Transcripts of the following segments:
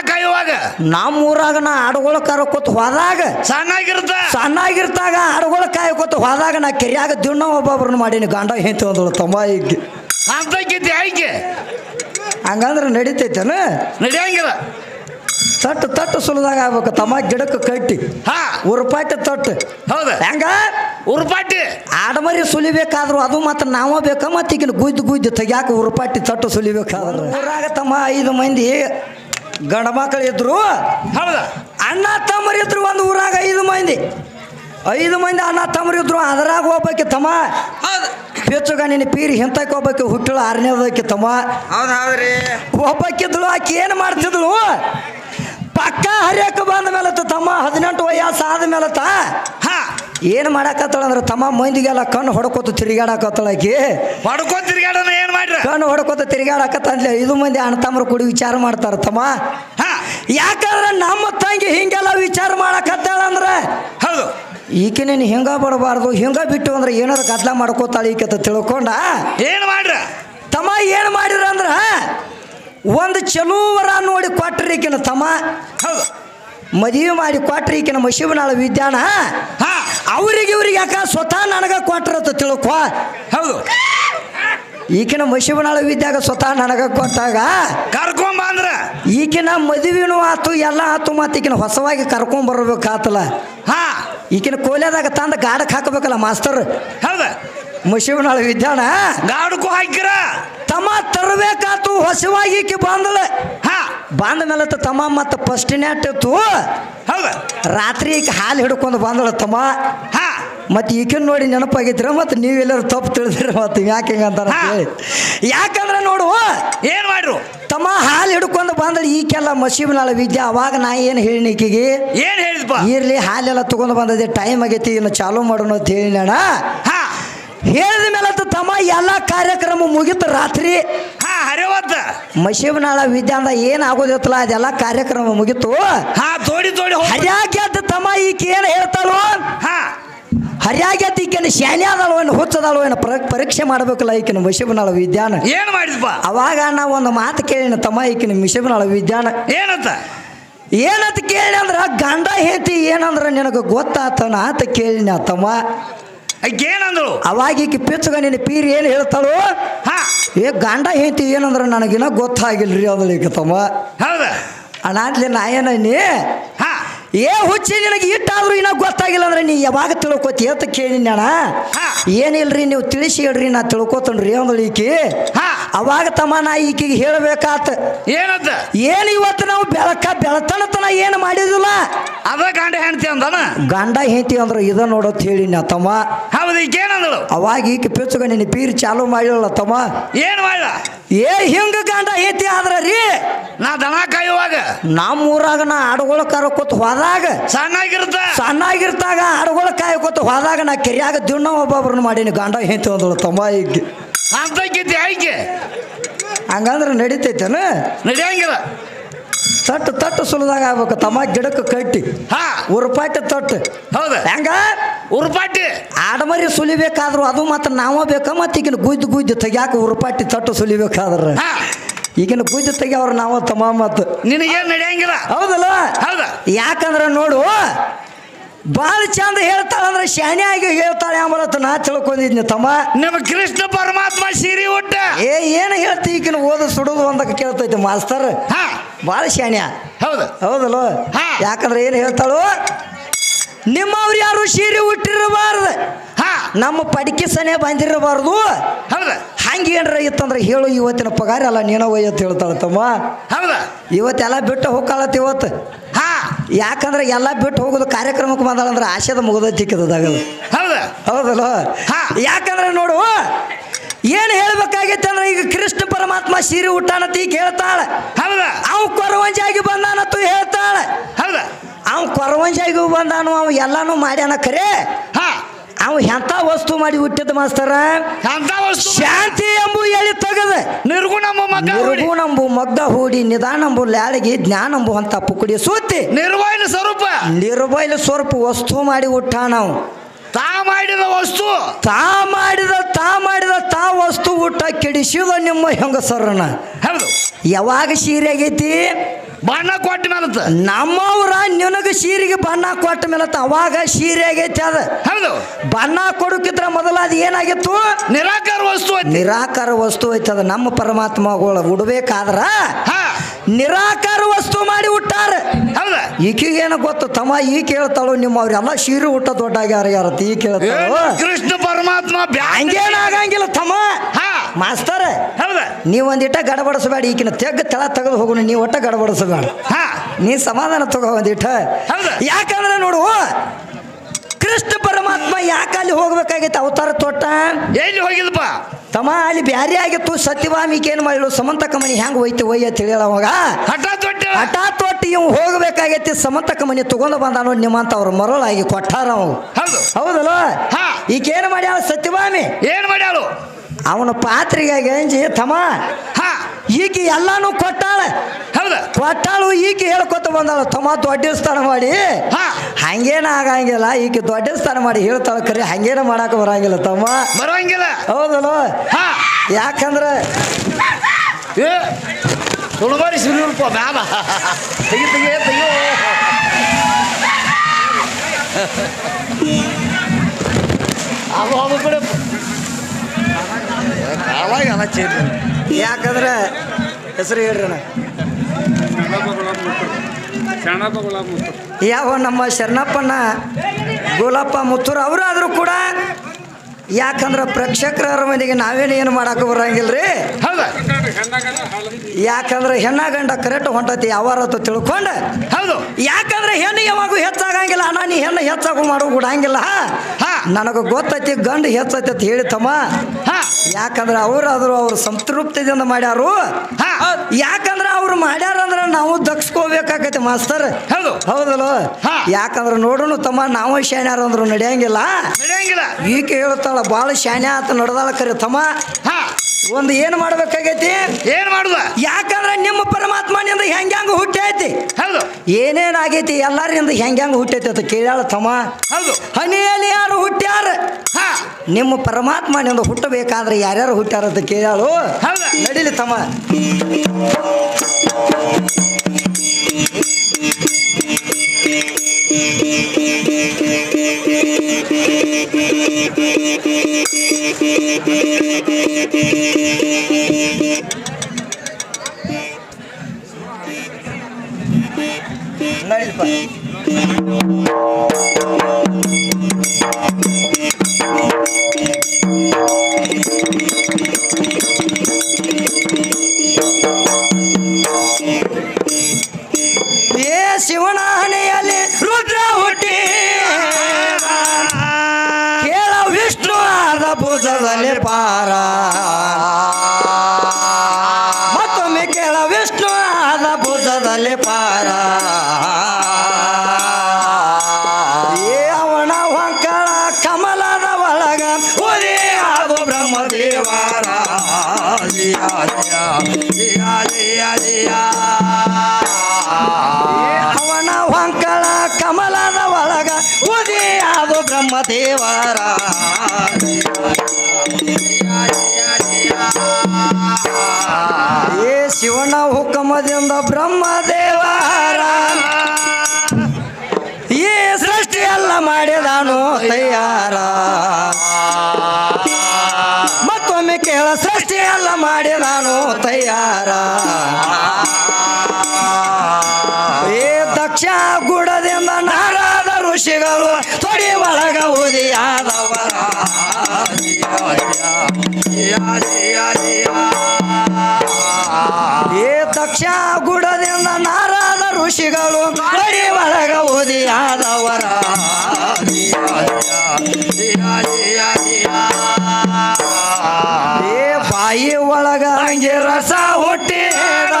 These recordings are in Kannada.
ಕಾಯುವಾಗ ನಮ್ಮೂರಾಗ ನಾ ಆಡುಗಳ ಕರಕೋತ ಹೋದಾಗ ಸಣ್ಣಾಗಿರ್ತಾಗ ಆಡುಗಳ ಕಾಯಕೋತ ಹೋದಾಗ ನಾ ಕೆರಿಯಾಗ ದಿನ ಒಬ್ಬೊಬ್ರನ್ನ ಮಾಡೀನಿ ಗಂಡ ಹೆಂತ ಅಂದಳು ತಮ್ಮ ಈಗ ಅಂತೈತಿ ಆಯ್ಕೆ ಹಂಗಂದ್ರೆ ನಡೀತೈತೇನ ನಡೆಯಂಗಿಲ್ಲ ತಟ್ಟು ಸುಲಿದಾಗ ಆಗ್ಬೇಕು ತಮ್ಮ ಗಿಡಕ್ಕೆ ಕಟ್ಟಿ ಉರುಪಾಟಿ ತಟ್ಟು ಹೌದಾ ಹೆಂಗ ಉರುಪಾಟಿ ಆಡಮರಿ ಸುಲಿಬೇಕಾದ್ರು ಅದು ಮಾತ್ರ ನಾವ ಬೇಕ ಮತ್ತೆ ಈಗಿನ ಗುದ್ದು ತೆಗ್ಯಾಕ ಉರುಪಾಟಿ ತಟ್ಟು ಸುಲಿಬೇಕಾದ್ರೆ ಊರಾಗ ತಮ್ಮ 5 ಮಂದಿ ಗಂಡ ಮಕ್ಕಳು ಇದ್ರು ಹೌದಾ ಅಣ್ಣ ತಮ್ಮರಿದ್ರು ಒಂದು ಊರಾಗ 5 ಮಂದಿ ಅಣ್ಣ ತಮ್ಮರಿದ್ರು ಅದರಾಗ ಹೋಗ್ಬೇಕಿ ತಮ್ಮ ಪೇಚುಗ ನಿನ್ನ ಪೀರಿ ಹಿಂತಕ್ಕೆ ಹೋಗ್ಬೇಕು ಹುಟ್ಟಳು 6ನೇದಕ್ಕೆ ತಮ್ಮ ಹೌದ್ರಿ ಒಬ್ಬಕ್ಕಿದ್ಳು ಆಕೆ ಏನು ಮಾಡ್ತಿದ್ಳು ಪಕ್ಕ ಹರಿಯಕ್ಕೆ ಬಂದ ಮೇಲೆ ತಮ್ಮ 18 ವಯಸ್ಸು ಆದ ಮೇಲೆ ಏನು ಮಾಡಾಕತ್ತಾಳ ಅಂದ್ರೆ ತಮ್ಮ ಮಂದಿಗೆಲ್ಲ ಕಣ್ಣು ಹೊಡ್ಕೋತ ತಿರುಗಾಡಕತ್ತಾಳ ಆಕಿ ಹೊಡ್ಕೋತ ತಿರುಗಾಡೋಣ ಏನು ಮಾಡ್ರಿ ಕಣ್ಣು ಹೊಡ್ಕೋತ ತಿರುಗಾಡಕತ್ತಂದ್ಲೆ 5 ಮಂದಿ ಅಣ್ಣ ತಮ್ಮರು ಕೂಡಿ ವಿಚಾರ ಮಾಡ್ತಾರ ತಮ್ಮ ಯಾಕಂದ್ರೆ ನಮ್ಮ ತಂಗಿ ಹಿಂಗೆಲ್ಲ ವಿಚಾರ ಮಾಡಕತ್ತಾಳ ಅಂದ್ರೆ ಹೌದು ಈಕೆ ನೀನು ಹಿಂಗ ಬಡಬಾರ್ದು ಹಿಂಗ ಬಿಟ್ಟು ಅಂದ್ರೆ ಏನಾದ್ರು ಗದ್ಲ ಮಾಡ್ಕೋತಾಳ ಈಕೆ ಅಂತ ತಿಳ್ಕೊಂಡ ಏನು ಮಾಡ್ರ ತಮ್ಮ ಏನು ಮಾಡಿರ ಅಂದ್ರ ಒಂದು ಚಲೂವರ ನೋಡಿ ಕೊಟ್ರಿ ಈಕಿನ ತಮ್ಮ ಹೌದು ಮದುವೆ ಮಾಡಿ ಕೊಟ್ರಿ ಈಕಿನ ಮಶಿಬನಾಳ ವಿದ್ಯಾನ ಅವ್ರಿಗೆ ಯಾಕ ಸ್ವತಃ ನನಗ ಕೊಟ್ರತ ತಿಳ್ಕೊ ಹೌದು ಈಕಿನ ಮಶಿಬನಾಳ ವಿದ್ಯಾಗ ಸ್ವತಃ ನನಗ ಕೊಟ್ಟಾಗ ಕರ್ಕೊಂಬ ಅಂದ್ರ ಈಕಿನ ಮದುವೆನೂ ಆತು ಎಲ್ಲ ಆತು ಮತ್ತು ಈಕಿನ ಹೊಸವಾಗಿ ಕರ್ಕೊಂಡ್ ಬರ್ಬೇಕಾತಲ್ಲ ಈಕಿನ ಕೋಲೆದಾಗ ತಂದ ಗಾಡಕ್ಕೆ ಹಾಕಬೇಕಲ್ಲ ಮಾಸ್ತರ್ ಹೌದ ಮಶಿಬನಾಳ ವಿದ್ಯಾನ ಗಾಡಕ್ಕೂ ಹಾಕಿರ ತಮ್ಮ ತರಬೇಕಾತು ಹೊಸವಾಗಿ ಈಕಿ ಬಂದಳ ಬಂದ ಮೇಲೆ ತಮ್ಮ ಮತ್ತು ಫಸ್ಟ್ ನೆಟ್ ಇತ್ತು ಹೌದ ರಾತ್ರಿ ಈಕೆ ಹಾಲು ಹಿಡ್ಕೊಂಡು ಬಂದಳ ತಮ್ಮ ಮತ್ತೆ ಈಕಿನ ನೋಡಿ ನೆನಪಾಗಿದ್ರ ಮತ್ತೆ ನೀವೆಲ್ಲರೂ ತಪ್ಪು ತಿಳಿದಿರ ಮತ್ತೆ ಯಾಕೆ ಹಿಂಗಂತಾರ ಯಾಕಂದ್ರೆ ನೋಡು ಏನು ಮಾಡ್ರು ತಮ್ಮ ಹಾಲು ಹಿಡ್ಕೊಂಡು ಬಂದಳು ಈಕೆಲ್ಲ ಮಸೀಬನಾಳ ವಿದ್ಯೆ ಅವಾಗ ನಾ ಏನು ಹೇಳಿನ ಈಕಿಗೆ ಏನು ಹೇಳಿದ್ಪ ಇರ್ಲಿ ಹಾಲೆಲ್ಲ ತಗೊಂಡು ಬಂದದೆ ಟೈಮ್ ಆಗೈತಿ ಇನ್ನು ಚಾಲೂ ಮಾಡೋಣ ಅಂತ ಹೇಳಿನ ಹೇಳಿದ ಮೇಲೆ ತಮ್ಮ ಎಲ್ಲ ಕಾರ್ಯಕ್ರಮ ಮುಗಿತು ರಾತ್ರಿ ಹರಿವತ್ತ ಮಸೀಬನಾಳ ವಿದ್ಯಾಂದ ಏನ್ ಆಗೋದಿತ್ತಲ್ಲ ಅದೆಲ್ಲ ಕಾರ್ಯಕ್ರಮ ಮುಗಿತು ಹರ್ಯಾಗ್ಯದ ತಮ್ಮ ಈಕೆ ಏನು ಹೇಳ್ತಾಳು ಹರ್ಯಾಗ್ಯದ ಈಕೆನ ಶಾನೆ ಅದಳು ಏನು ಹುಚ್ಚದಳು ಏನು ಪರೀಕ್ಷೆ ಮಾಡ್ಬೇಕಲ್ಲ ಈಕಿನ ಮಸೀಬನಾಳ ವಿದ್ಯಾನ ಏನು ಮಾಡಿದ್ಪ ಅವಾಗ ನಾ ಒಂದು ಮಾತು ಕೇಳಿನ ತಮ್ಮ ಈಕಿನ ಮಸೀಬನಾಳ ವಿದ್ಯಾನ ಏನಂತ ಕೇಳಿ ಅಂದ್ರ ಗಂಡ ಹೇತಿ ಏನಂದ್ರ ನಿನಗೆ ಗೊತ್ತಾತನ ಅಂತ ಕೇಳಿನ ತಮ್ಮ ಏನಂದಳು ಅವಾಗ ಈಕಿ ಪಿಚ್ಚಗ ನಿನ್ನ ಪೀರಿ ಏನು ಹೇಳ್ತಾಳು ಗಂಡ ಹೇತಿ ಏನಂದ್ರ ನನಗಿನ ಗೊತ್ತಾಗಿಲ್ರಿ ಅದಳು ಈಗ ತಮ್ಮ ಹೌದ ಅಣ್ಣಾದ್ಲಿ ನಾ ಏನೀ ಹುಚ್ಚಿ ನಿನಗೆ ಇಟ್ಟಾದ್ರೂ ಇನ್ನ ಗೊತ್ತಾಗಿಲ್ಲ ಅಂದ್ರೆ ನೀ ಯಾವಾಗ ತಿಳ್ಕೊತಿ ಅಂತ ಕೇಳಿ ಅಣ್ಣ ಏನಿಲ್ರಿ ನೀವು ತಿಳಿಸಿ ಹೇಳ್ರಿ ನಾ ತಿಳ್ಕೊತನ್ರಿ ಅಂದಳು ಈಕಿ ಅವಾಗ ತಮ್ಮ ನಾ ಈಕಿಗೆ ಹೇಳಬೇಕಾತ ಏನಂತ ಏನು ಇವತ್ತು ನಾವು ಬೆಳತನತನ ಏನು ಮಾಡಿದಿಲ್ಲ ಅದ ಗಂಡ ಹೆಂಡತಿ ಅಂದನ ಗಂಡ ಹೆಂಡತಿ ಅಂದ್ರೆ ಇದ ನೋಡತ್ ಹೇಳಿ ನಾ ತಮ್ಮ ಹೌದು ಈಗೇನಂದಳು ಅವಾಗ ಈಕೆ ಪಿಚ್ಚಗ ನಿನ್ನ ಪೀರಿ ಚಾಲು ಮಾಡಿಲ್ಲ ತಮ್ಮ ಏನು ಮಾಡ ಹಿಂಗ ಗಂಡ ಹೆಂಡತಿ ಆದ್ರ ರೀ ನಾ ದನ ಕಾಯುವಾಗ ನಮ್ಮೂರಾಗ ನಾ ಆಡುಗಳ ಕರಕೋತ ಹೋದಾಗ ಸಣ್ಣಾಗಿರ್ತಾಗ ಆಡುಗಳ ಕಾಯಕೋತ ಹೋದಾಗ ನಾ ಕೆರಿಯಾಗ ದಿನ ಒಬ್ಬೊಬ್ರನ್ನ ಮಾಡೀನಿ ಗಂಡ ಹೆಂಡತಿ ಅಂದಳು ತಮ್ಮ ಈಗ ಅಂತೈತಿ ಆಯ್ಕೆ ಹಂಗಂದ್ರೆ ನಡೀತೈತೇನ ನಡೆಯಂಗಿಲ್ಲ ತಟ್ಟು ಸುಲಿದಾಗ ಆಗ್ಬೇಕು ತಮ್ಮ ಗಿಡಕ್ಕೆ ಕಟ್ಟಿ ಉರುಪಾಟಿ ತಟ್ಟು ಹೌದ ಹೆಂಗ ಉರುಪಾಟಿ ಆಡಮರಿ ಸುಲಿಬೇಕಾದ್ರು ಅದು ಮಾತ್ರ ನಾವ ಬೇಕ ಮತ್ತೆ ಈಗಿನ ಗುದ್ದು ತೆಗ್ಯಾಕ ಉರುಪಾಟಿ ತಟ್ಟು ಸುಲಿಬೇಕಾದ್ರ ಈಗಿನ ಗುದ್ದು ತೆಗ್ಯಾವ್ರ ನಾವ ತಮ್ಮ ಮತ್ ನಿನಗೇನು ನಡೆಯಂಗಿಲ್ಲ ಹೌದಲ್ಲ ಹೌದ ಯಾಕಂದ್ರ ನೋಡು ಭಾಳ ಚಂದ ಹೇಳ್ತಾಳಂದ್ರೆ ಶಾಣೆ ಆಗಿ ಹೇಳ್ತಾಳೆ ಅಂಬಲತ್ತ ನಾ ತಿಳ್ಕೊಂಡಿದ್ನಿ ತಮ್ಮ ನಿಮ್ಮ ಕೃಷ್ಣ ಪರಮಾತ್ಮ ಸೀರಿ ಉಟ್ಟ ಏನು ಹೇಳ್ತಿ ಈಗಿನ ಓದು ಸುಡುದು ಒಂದಕ್ಕೆ ಕೇಳ್ತೈತಿ ಮಾಸ್ತರ್ ಭಾಳ ಶಾಣ್ಯ ಹೌದಲ್ಲ ಯಾಕಂದ್ರೆ ಏನು ಹೇಳ್ತಾಳು ನಿಮ್ಮವ್ರು ಯಾರು ಸೀರೆ ಉಟ್ಟಿರಬಾರ್ದು ನಮ್ಮ ಪಡಿಕೆ ಸನೆ ಬಂದಿರಬಾರ್ದು ಹಂಗೇನ್ರ ಇತ್ತಂದ್ರೆ ಹೇಳು ಇವತ್ತಿನ ಪಗಾರ ಅಲ್ಲ ನೀನ ಒಯ್ಯತ್ ಹೇಳ್ತಾಳ ತಮ್ಮ ಇವತ್ತೆಲ್ಲ ಬಿಟ್ಟು ಹೋಗ್ಕಾಳತ್ ಇವತ್ತು ಯಾಕಂದ್ರೆ ಎಲ್ಲ ಬಿಟ್ಟು ಹೋಗೋದು ಕಾರ್ಯಕ್ರಮಕ್ಕೆ ಬಂದಾಳಂದ್ರೆ ಆಶೆದ ಮುಗಿದತ್ತಿಕ್ಕದಾಗದು ಹೌದಲ್ಲ ಯಾಕಂದ್ರೆ ನೋಡು ಏನು ಹೇಳ್ಬೇಕಾಗೈತೆ ಅಂದ್ರೆ ಈಗ ಕೃಷ್ಣ ಪರಮಾತ್ಮ ಸೀರೆ ಉಟ್ಟಾನಂತ ಈಗ ಹೇಳ್ತಾಳೆ ಅವ್ ಕೊರವಂಜಾಗಿ ಬಂದಾನತ್ತು ಹೇಳ್ತಾಳೆ ಅವ್ ಕೊರವಂಜಾಗಿ ಬಂದಾನು ಅವ್ ಎಲ್ಲಾನು ಮಾಡ್ಯಾನ ಖರೆ ಅವ್ ಎಂತ ವಸ್ತು ಮಾಡಿ ಹುಟ್ಟಿದ ಮಾಸ್ತರ ಶಾಂತಿ ಎಂಬು ಎಳಿ ತಗದ ನಿರ್ಗುಣಂಬು ಮಗ್ಗ ಹೂಡಿ ನಿಧಾನಂಬು ಲ್ಯಾಳಿಗೆ ಜ್ಞಾನಂಬು ಅಂತ ಪುಕುಡಿ ಸೂತಿ ನಿರ್ಬೈಲ ಸ್ವರೂಪ ವಸ್ತು ಮಾಡಿ ಹುಟ್ಟ ನಾವು ತಾ ಮಾಡಿದ ವಸ್ತು ಊಟ ಕೆಡಿಸಿದ ನಿಮ್ಮ ಹೆಂಗಸರನ್ನ ಯಾವಾಗ ಸೀರೆ ಆಗೈತಿ ಬಣ್ಣ ಕೊಟ್ಟ ಮೇಲತ್ತ ನಮ್ಮವ್ರ ನಿನಗ ಸೀರೆಗೆ ಬಣ್ಣ ಕೊಟ್ಟ ಮೇಲತ್ತ ಅವಾಗ ಸೀರೆ ಆಗೈತಿ ಅದ ಹೌದು ಬಣ್ಣ ಕೊಡೋಕಿದ್ರ ಮೊದಲ ಅದು ಏನಾಗಿತ್ತು ನಿರಾಕಾರ ವಸ್ತು ಐತಿ ನಿರಾಕಾರ ವಸ್ತು ಐತದ ನಮ್ಮ ಪರಮಾತ್ಮಗಳು ಉಡ್ಬೇಕಾದ್ರ ನಿರಾಕಾರ ವಸ್ತು ಮಾಡಿ ಹುಟ್ಟಾರ ಹೌದ ಈಕಿಗೇನು ಗೊತ್ತು ತಮ್ಮ ಈ ಕೇಳ್ತಾಳು ನಿಮ್ಮ ಅವ್ರೆಲ್ಲ ಸೀರೆ ಹುಟ್ಟ ದೊಡ್ಡಾಗ್ಯಾರ ಯಾರತ್ತ ಈ ಕೇಳ್ತಾಳು ಕೃಷ್ಣ ಪರಮಾತ್ಮ ಹಂಗೇನಾಗಂಗಿಲ್ಲ ತಮ್ಮ ಮಾಸ್ತರ ಹೌದ ನೀವ್ ಒಂದಿಟ್ಟ ಗಡಬಡಿಸಬೇಡ ಈಕಿನ ತೆಳ ತೆಗೆದು ಹೋಗೋಣ ನೀವು ಒಟ್ಟ ಗಡಬಡಿಸಬೇಡ ನೀ ಸಮಾಧಾನ ತಗೋ ಒಂದಿಟ್ಟ ಯಾಕಂದ್ರೆ ನೋಡು ಕೃಷ್ಣ ಪರಮಾತ್ಮ ಯಾಕೆ ಅಲ್ಲಿ ಹೋಗ್ಬೇಕಾಗೈತೆ ಅವತಾರ ತೋಟ ಎಲ್ಲಿ ಹೋಗಿದಪ್ಪ ತಮ್ಮ ಅಲ್ಲಿ ಬ್ಯಾರೆ ಆಗಿತ್ತು ಸತ್ಯವಾಮಿಕೆ ಏನು ಮಾಡಿಳು ಸಮಂತಕ ಮನಿ ಹೆಂಗ್ ಹೋಯ್ತು ಒಯ್ಯ ತಿಳಿಯಲ್ಲ ಅವಾಗ ಹಠಾತ್ ತೊಟ್ಟಿ ಇವ್ ಹೋಗ್ಬೇಕಾಗೈತಿ ಸಮಂತಕ ಮನಿ ತಗೊಂಡು ಬಂದ ನೋಡಿ ನಿಮ್ಮಂತ ಅವ್ರು ಮರಳಾಗಿ ಕೊಟ್ಟಾರ ಅವು ಹೌದಲ್ಲ ಈಕೇನು ಮಾಡ್ಯಾಳ ಸತ್ಯವಾಮಿ ಏನ್ ಮಾಡ್ಯಾಳು ಅವನ ಪಾತ್ರಿಗಾಗಿ ಅಂಜಿ ತಮ್ಮ ಈಕಿ ಎಲ್ಲಾನು ಕೊಟ್ಟಾಳ ಹೌದ ಕೊಟ್ಟಾಳು ಈಕಿ ಹೇಳ್ಕೊತ ಬಂದಾಳು ತಮ್ಮ ದೊಡ್ಡ ಸ್ಥಾನ ಮಾಡಿ ಹಂಗೇನ ಆಗಂಗಿಲ್ಲ ಈಕಿ ದೊಡ್ಡ ಸ್ಥಾನ ಮಾಡಿ ಹೇಳ್ತಾಳ ಕರೆ ಹಂಗೇನ ಮಾಡಾಕ ಬರಂಗಿಲ್ಲ ತಮ್ಮ ಬರಂಗಿಲ್ಲ ಹೌದಲ್ಲ ಯಾಕಂದ್ರೆ ತುಳುಬಾರಿ ಸಿರಿಯಲ್ಪ ಬ್ಯಾಬ ತೆಗಿಯೋ ಅದು ಕಡೆ ಯಾಕಂದ್ರೆ ಹೆಸರು ಹೇಳ್ರಿ ಯಾವ ನಮ್ಮ ಶರಣಪ್ಪನ ಗೋಲಪ್ಪ ಮುತ್ತೂರು ಅವರು ಆದರೂ ಕೂಡ ಯಾಕಂದ್ರೆ ಪ್ರೇಕ್ಷಕರ ಮಂದಿಗೆ ನಾವೇನು ಏನು ಮಾಡಕ್ಕೆ ಬರಂಗಿಲ್ರಿ ಯಾಕಂದ್ರೆ ಹೆಣ್ಣ ಗಂಡ ಕರೆಕ್ಟ್ ಹೊಂಟತಿ ಯಾವಾರತ್ತು ತಿಳ್ಕೊಂಡು ಹೌದು ಯಾಕಂದ್ರೆ ಹೆಣ್ಣು ಯಾವಾಗೂ ಹೆಚ್ಚಾಗಂಗಿಲ್ಲ ಅಣ್ಣ ನೀ ಹೆಣ್ಣು ಹೆಚ್ಚಾಗು ಮಾಡೋ ಬಿಡಂಗಿಲ್ಲ ನನಗೆ ಗೊತ್ತೈತಿ ಗಂಡು ಹೆಚ್ಚೈತಿ ಅಂತ ಹೇಳಿ ತಮ್ಮ ಯಾಕಂದ್ರೆ ಅವರಾದ್ರು ಅವ್ರು ಸಂತೃಪ್ತಿದಿಂದ ಮಾಡ್ಯಾರು ಯಾಕಂದ್ರೆ ಅವ್ರು ಮಾಡ್ಯಾರ ಅಂದ್ರೆ ನಾವು ದಕ್ಸ್ಕೋಬೇಕಾಗೈತಿ ಮಾಸ್ತರ್ ಹೌದಲ್ಲ ಯಾಕಂದ್ರೆ ನೋಡೋಣ ತಮ್ಮ ನಾವು ಶಾಣ್ಯಾರ ಅಂದ್ರು ನಡೆಯಂಗಿಲ್ಲ ಈಕೆ ಹೇಳ್ತಾಳ ಬಾಳ ಶಾಣ್ಯ ಅಂತ ನಡೆದಾಳ ಕರೆ ತಮ್ಮ ಒಂದು ಏನು ಮಾಡ್ಬೇಕಾಗೈತಿ ಏನ್ ಮಾಡುದ ಯಾಕಂದ್ರೆ ನಿಮ್ಮ ಪರಮಾತ್ಮನಿಂದ ಹೆಂಗ ಹುಟ್ಟೈತಿ ಏನೇನಾಗೈತಿ ಎಲ್ಲರಿಂದ ಹೆಂಗ ಹುಟ್ಟೈತಿ ಅಂತ ಕೇಳ್ಯಾಳ ತಮ್ಮ ಹನಿಯಲ್ಲಿ ಯಾರು ಹುಟ್ಟ್ಯಾರ ನಿಮ್ಮ ಪರಮಾತ್ಮನಿಂದ ಹುಟ್ಟಬೇಕಾದ್ರೆ ಯಾರ್ಯಾರು ಹುಟ್ಟ್ಯಾರ ಅಂತ ಕೇಳ್ಯಾಳು ನಡೀಲಿ ತಮ್ಮ ನಡೀಲಿಪ್ಪ ಶಿವನ ಹಣೆಯಲ್ಲಿ ರುದ್ರ ಹುಟ್ಟಿ ಕೇಳ ವಿಷ್ಣು ಆದ ಭುಜದಲ್ಲಿ ಪಾರ ಮತ್ತೊಮ್ಮೆ ಕೇಳ ವಿಷ್ಣು ಆದ ಭುಜದಲ್ಲಿ ಪಾರ ಅವನ ಹೊಂಕಳ ಕಮಲದ ಒಳಗ ಉರಿ ಆಗು ಬ್ರಹ್ಮದೇವರ ಅವನ ಹೊಂಕಳ ಕಮಲದ ಒಳಗ ಉದಿ ಅದು ಬ್ರಹ್ಮದೇವರ ಶಿವನ ಹುಕಮದಿಂದ ಬ್ರಹ್ಮದೇವರ ಈ ಸೃಷ್ಟಿಯೆಲ್ಲ ಮಾಡಿದಾನು ತಯಾರ ಮತ್ತೊಮ್ಮೆ ಕೇಳ ಸೃಷ್ಟಿಯೆಲ್ಲ ಮಾಡಿದಾನು ತಯಾರ ದಕ್ಷ ಗುಡದಿಂದ ನಾರದ ಋಷಿಗಳು ತೊಡಿ ಒಳಗ ಉದಿಯಾದವರ ದಕ್ಷ ಗುಡದಿಂದ ನಾರದ ಋಷಿಗಳು ತೊಡಿ ಒಳಗ ಉದಿಯಾದವರ ಬಾಯಿ ಒಳಗ ಹಂಗೆ ರಸ ಹುಟ್ಟಿದ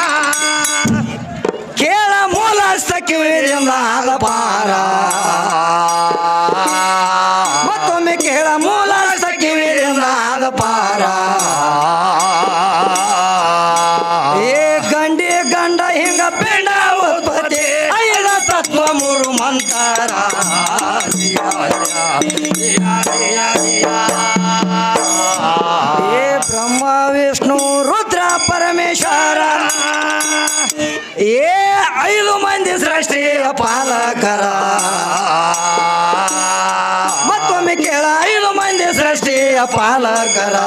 ಕೇಳ ಮೂಲ ಕಿವಿಯಿಂದ ಆದ ಪಾರ ಮತ್ತೊಮ್ಮೆ ಕೇಳ ಮೂಲ ಕಿವಿಯಿಂದ ಆದ ಪಾರ ಗಂಡಿ ಗಂಡ ಹಿಂಗ ಪಿಂಡ ಉತ್ಪತ್ತಿ ಐದ ತತ್ವ ಮೂರು ಮಂತರ ಬ್ರಹ್ಮ ವಿಷ್ಣು ರುದ್ರ ಪರಮೇಶ್ವರ 5 ಮಂದಿ ಸೃಷ್ಟಿಯ ಪಾಲಕರ ಮತ್ತೊಮ್ಮೆ ಕೇಳ 5 ಮಂದಿ ಸೃಷ್ಟಿಯ ಪಾಲಕರ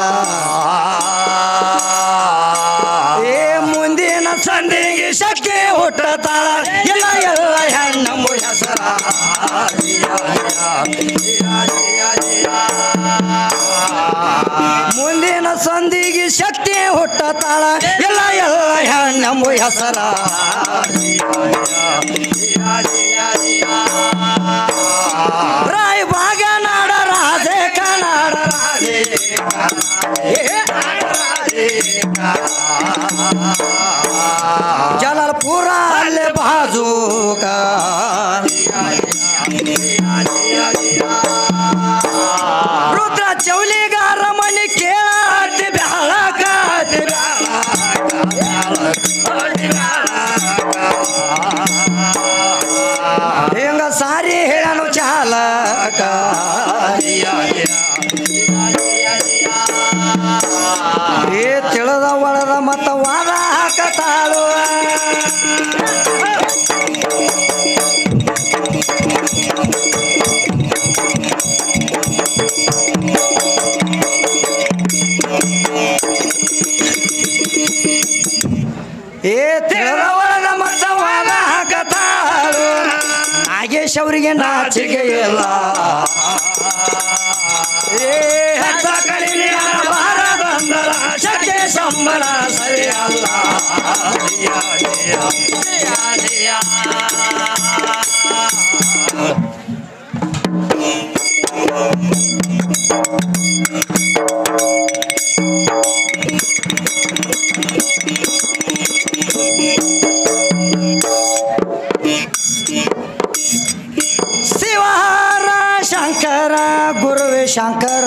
ಏ ಮುಂದಿನ ಸಂಧಿಗೆ ಶಕ್ತಿ ಹುಟ್ಟತಾಳ ಎಲ್ಲ ಎಲ್ಲ ಹೆಣ್ಣಮ್ಮ ಹೆಸರ ಮುಂದಿನ ಸಂಧಿಗೆ ಶಕ್ತಿ ಹುಟ್ಟತಾಳ ಎಲ್ಲ ಎಲ್ಲ ಹೆಣ್ಣಮ್ಮ ಹೆಸರ ರಾಯ ಭಾಗ ನಾಡ ರಾಧೆ ಕನ್ನಡ ಜಲಾಲ್ಪುರ ಅಲ್ಲೇ ಬಾಜೂಕ ರುದ್ರ ಚೌಲಿಗಾರ ಮನೆ ಕೇಳಾತಿ ಬ್ಯಾಳಕ ಹಿಂಗ ಸಾರಿ ಹೇಳನು ಚಾಲಕ ಏ ತಿಳಿದ ಒಳದ ಮತ್ತ ವಾದ ಹಾಕತಾಳು ಏ ತಿಳಿದ ಒಳದ ಮತ್ತ ವಾದ ಹಾಕತಾಳು ನಾಗೇಶ್ ಅವರಿಗೆ ನಾಚಿಕೆ ಇಲ್ಲ ಏ ಹತ್ತ ಕಡಿಮೆ ಬಾರದಂದರ ಶಕೆ ಸಂಬಳ ಸರಿಯಲ್ಲ ಶಂಕರ ಗುರುವೇ ಶಂಕರ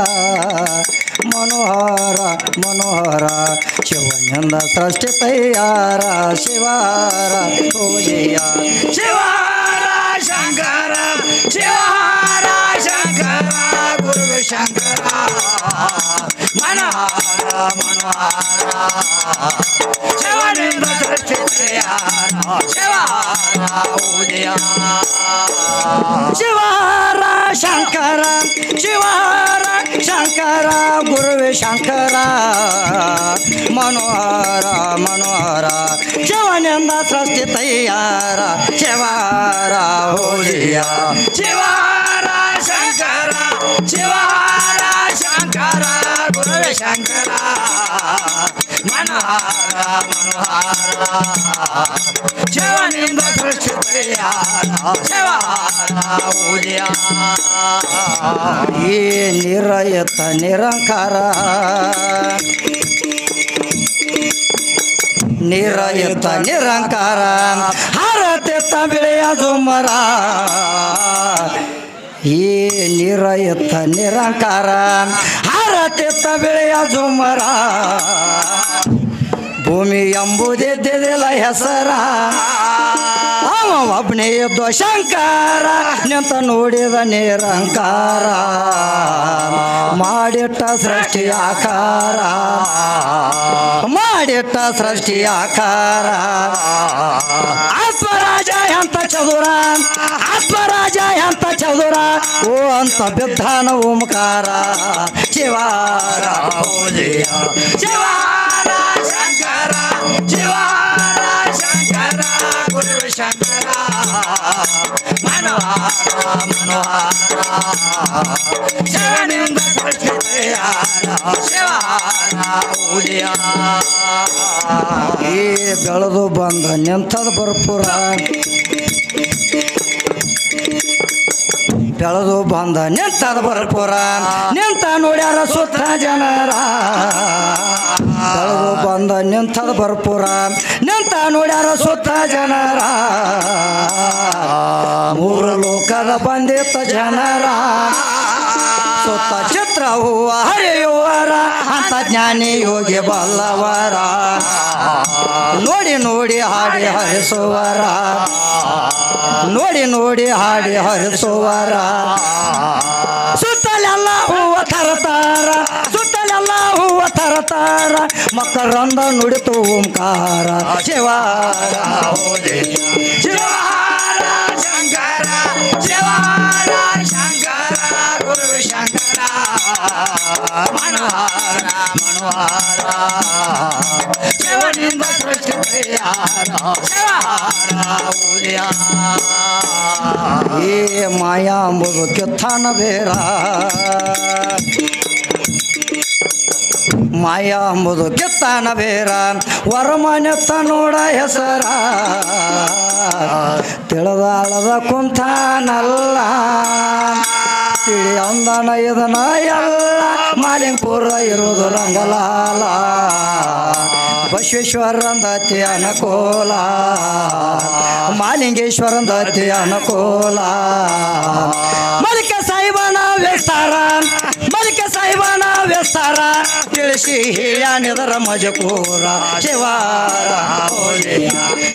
ಮನೋಹರ ಮನೋಹರ ಶಿವನಿಂದ ಸೃಷ್ಟಿ ತಯಾರ ಶಿವಾರ ಪೂಜೆಯ ಶಿವಾರ ಶಂಕರ ಶಿವಾರ ಶಂಕರ ಗುರುವೇ ಶಂಕರ ಮನೋಹರ ಮನೋಹರ ಶಿವನಿಂದ ಸೃಷ್ಟಿ ತಯಾರ ಶಿವಾರ ಪೂಜೆಯ ಶಿವಾರ ಶಂಕರ ಶಿವಾರ ಶಂಕರ ಗುರುವೇ ಶಂಕರ ಮನೋಹರ ಮನೋಹರ ಶಿವನಿಂದ ಸೃಷ್ಟಿ ತಯಾರ ಶಿವಾರ ಹೋಲಿಯ ಶಿವಾರ ಶಂಕರ ಶಿವಾರ ಶಂಕರ ಗುರುವೇ ಶಂಕರ ಮನೋಹರ ಮನೋಹರ ಶಿವನಿಂದ ಸೃಷ್ಟಿ ತಯಾರ ಶಿವಾರ ಹೋಲಿಯ ಈ ನಿರಯತ ನಿರಂಕಾರ ನಿರಯತ ನಿರಂಕಾರ ಹಾರತೆತ್ತ ಬೆಳೆಯ ದುಮರ ಈ ನಿರಯತ ನಿರಂಕಾರ ಹಾರತೆತ್ತ ಬೆಳೆಯ ದುಮರ ಭೂಮಿ ಎಂಬುದಿದ್ದಿಲ್ಲ ಹೆಸರ ಅವ ಒಬ್ಬನೇ ಎದ್ದು ಶಂಕರ ನಿಂತ ನೋಡಿದ ನಿರಂಕಾರ ಮಾಡಿಟ್ಟ ಸೃಷ್ಟಿ ಆಕಾರ ಮಾಡಿಟ್ಟ ಸೃಷ್ಟಿ ಆಕಾರ ಆತ್ಮರಾಜ ಎಂತ ಚದುರ ಆತ್ಮರಾಜ ಎಂತ ಚದುರ ಓ ಅಂತ ಬಿದ್ದಾನ ಓಂಕಾರ ಶಿವಾರ ಹೋಲಿಯ ಶಿವಾರ ಶಂಕರ ಶಿವಾರ ಶಂಕರ ಗುರುವೇ ಶಂಕರ ಮನೋಹರ ಮನೋಹರ ಶಿವನಿಂದ ಸೃಷ್ಟಿ ತಯಾರ ಶಿವಾರ ಹೋಲಿಯ ಈ ಬೆಳೆದು ಬಂದ ನಿಂತದ ಬರ್ಪುರ ಬೆಳೆದು ಬಂದ ನಿಂತದ ಬರ್ಪುರ ನಿಂತ ನೋಡ್ಯಾರ ಸುತ್ತ ಜನರ ಬೆಳೆದು ಬಂದ ನಿಂತದ ಬರ್ಪುರ ನಿಂತ ನೋಡ್ಯಾರ ಸುತ್ತ ಜನರ ಮೂರು ಲೋಕದ ಬಂದಿತ್ತ ಜನರ ಸುತ್ತ ಚಿತ್ರ ಹೂವ ಹರಿಯುವರ ಅಂತ ಜ್ಞಾನಿ ಯೋಗಿ ಬಲ್ಲವರ ನೋಡಿ ನೋಡಿ ಹಾಡಿ ಹರಿಸುವರ ನೋಡಿ ನೋಡಿ ಹಾಡಿ ಹರಿಸುವರ ಸುತ್ತಲೆಲ್ಲ ಹೂವ ತರತಾರ ಸುತ್ತಲೆಲ್ಲ ಹೂವ ತರತಾರ ಅವತಾರ ಮಕರಂದ ನುಡಿತು ಓಂಕಾರ ಶಿವಾರ ಶಿವಹಾರ ಶಂಕರ ಶಿವಹಾರ ಶಂಕರ ಗುರು ಶಂಕರ ಮನೋಹರ ಮನೋಹರ ಶಿವನಿಂದ ಸೃಷ್ಟಿ ತಯಾರ ಶಿವಹಾರ ಉದಯ ಏ ಮಾಯಾ ಅಂಬುದು ಕೆತ್ತಾನ ಬೇರ ಮಾಯಾ ಅಂಬುದು ಕೆತ್ತಾನ ಬೇರ ವರಮಾನ್ಯತ್ತ ನೋಡ ಹೆಸರ ತಿಳಿದಾಳದ ಕುಂತಾನಲ್ಲ ತಿಳಿ ಅಂದನ ಇದನ ಎಲ್ಲ ಮಾಲಿಂಗಪುರ ಇರುವುದು ರಂಗಲಾಲ ಬಸವೇಶ್ವರಂದತಿ ಅನುಕೂಲ ಮಾಲಿಂಗೇಶ್ವರಂದತಿ ಅನುಕೂಲ ಮಲಿಕ ಸಾಯಿಬನ ವಿಸ್ತಾರ ಮಲಿಕ ಸಾಯಿಬನ ವಿಸ್ತಾರ ತಿಳಿಸಿ ಹೇಳ್ಯಾನಿದರ ಮಜಕೂರ ಶಿವಾರ